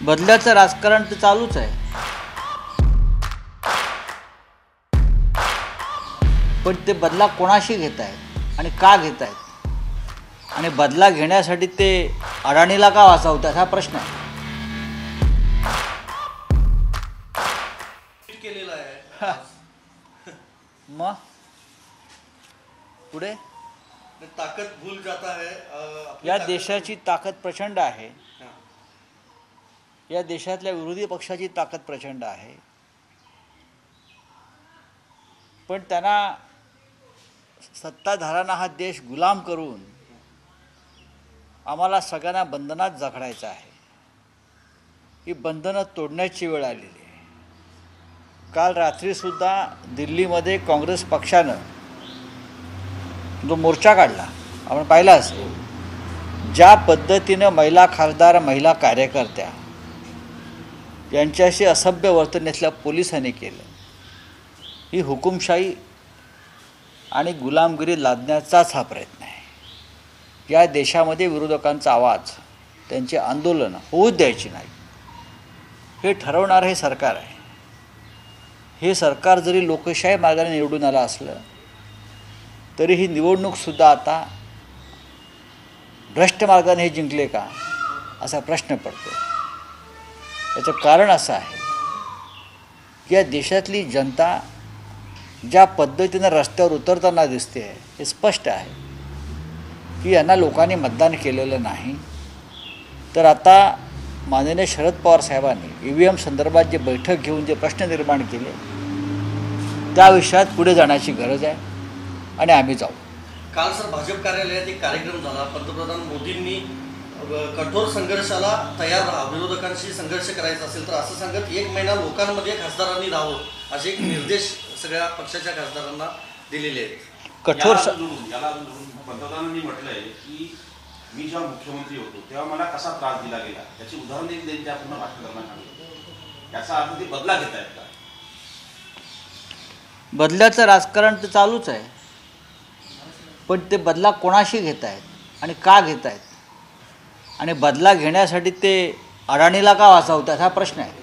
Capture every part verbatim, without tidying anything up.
बदल्याचं राजकारण तर चालूच आहे, पण ते बदला कोणाशी घेत आहेत आणि का घेत आहेत आणि बदला घेण्यासाठी ते अडाणीला का वाचवतात हा प्रश्न आहे. केलेला आहे मग पुढे ताकद भूल जाता है. या देशाची ताकद प्रचंड आहे, या देशातल्या विरोधी पक्षाची ताकद प्रचंड आहे, पण त्यांना सत्ताधाऱ्यांना हा देश गुलाम करून आम्हाला सगळ्यांना बंधनात जखडायचं आहे. ही बंधनं तोडण्याची वेळ आलेली आहे. काल रात्रीसुद्धा दिल्लीमध्ये काँग्रेस पक्षानं जो मोर्चा काढला आपण पाहिला असेल, ज्या पद्धतीनं महिला खासदार महिला कार्यकर्त्या यांच्याशी असभ्य वर्तन इथल्या पोलिसांनी केलं, ही हुकुमशाही आणि गुलामगिरी लादण्याचाच हा प्रयत्न आहे. या देशामध्ये विरोधकांचा आवाज, त्यांचे आंदोलन होऊच द्यायची नाही, हे ठरवणारं हे सरकार आहे. हे सरकार जरी लोकशाही मार्गाने निवडून आलं असलं तरी ही निवडणूकसुद्धा आता भ्रष्ट मार्गाने हे जिंकले का असा प्रश्न पडतो. याचं कारण असं आहे की या देशातली जनता ज्या पद्धतीनं रस्त्यावर उतरताना दिसते आहे, हे स्पष्ट आहे की यांना लोकांनी मतदान केलेलं नाही. तर आता माननीय शरद पवार साहेबांनी ई व्ही एम संदर्भात जे बैठक घेऊन जे प्रश्न निर्माण केले त्या विषयात पुढे जाण्याची गरज आहे आणि आम्ही जाऊ. काल सर भाजप कार्यालयात एक कार्यक्रम झाला. पंतप्रधान मोदींनी कठोर संघर्षाला तयार राहा, विरोधकांशी संघर्ष करायचा असेल तर असं सांगत एक महिना लोकांमध्ये खासदारांनी राहावं असे एक निर्देश सगळ्या पक्षाच्या खासदारांना दिलेले आहेत. कठोर पंतप्रधानांनी म्हटलंय की मी जेव्हा मुख्यमंत्री होतो तेव्हा मला कसा त्रास दिला गेला त्याची उदाहरण एक देईन त्या पूर्ण भाषण याचा अर्थ ते बदला घेत आहेत का? बदल्याचं राजकारण तर चालूच आहे, पण ते बदला कोणाशी घेत आहेत आणि का घेत आहेत आणि बदला घेण्यासाठी ते अडाणीला का वाचवतात हा प्रश्न आहे.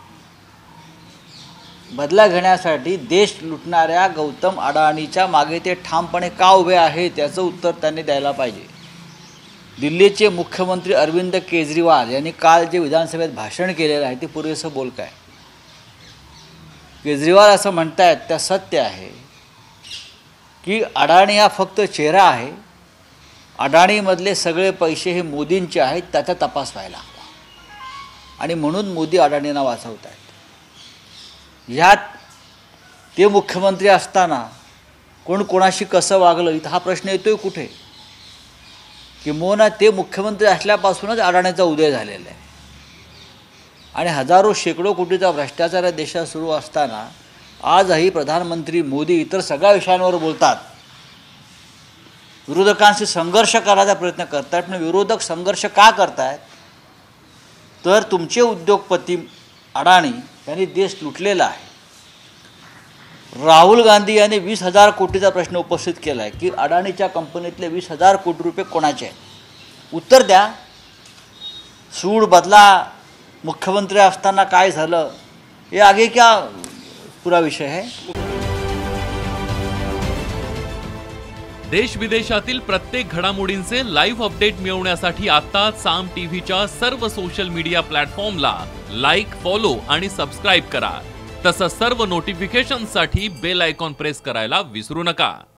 बदला घेण्यासाठी देश लुटणाऱ्या गौतम अडाणीच्या मागे ते ठामपणे का उभे आहेत याचं उत्तर त्यांनी द्यायला पाहिजे. दिल्लीचे मुख्यमंत्री अरविंद केजरीवाल यांनी काल जे विधानसभेत भाषण केलेलं आहे ते पुरेसं बोलकं आहे. केजरीवाल असं म्हणतायत त्या सत्य आहे की अडाणी हा फक्त चेहरा आहे, अडाणीमधले सगळे पैसे हे मोदींचे आहेत, त्याचा तपास व्हायला हवा आणि म्हणून मोदी अडाणींना वाचवत आहेत. ह्यात ते मुख्यमंत्री असताना कोण कोणाशी कसं वागलं इथं हा प्रश्न येतोय कुठे? किंबहुना ते मुख्यमंत्री असल्यापासूनच अडाणीचा उदय झालेला आहे आणि हजारो शेकडो कोटीचा भ्रष्टाचार या देशात सुरू असताना आजही प्रधानमंत्री मोदी इतर सगळ्या विषयांवर बोलतात, विरोधकांशी संघर्ष करायचा प्रयत्न करतात. पण विरोधक संघर्ष का करतायत तर तुमचे उद्योगपती अडाणी यांनी देश लुटलेला आहे. राहुल गांधी यांनी वीस हजार कोटीचा प्रश्न उपस्थित केला आहे की अडाणीच्या कंपनीतले वीस हजार कोटी रुपये कोणाचे आहेत, उत्तर द्या. सूड बदला मुख्यमंत्री असताना काय झालं हे आगे क्या पूरा विषय है. देश विदेशातील प्रत्येक घडामोडींचे लाईव्ह अपडेट मिळवण्यासाठी आता साम टीव्हीच्या सर्व सोशल मीडिया प्लॅटफॉर्मला लाईक, फॉलो आणि सबस्क्राईब करा. तसंच सर्व नोटिफिकेशनसाठी बेल आयकॉन प्रेस करायला विसरू नका.